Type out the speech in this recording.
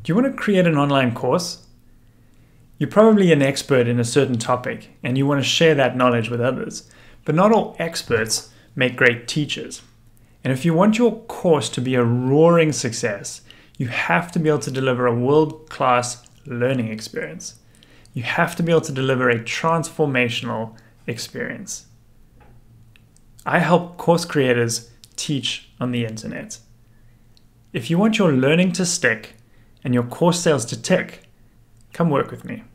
Do you want to create an online course? You're probably an expert in a certain topic and you want to share that knowledge with others, but not all experts make great teachers. And if you want your course to be a roaring success, you have to be able to deliver a world-class learning experience. You have to be able to deliver a transformational experience. I help course creators teach on the internet. If you want your learning to stick and your course sales to tick, come work with me.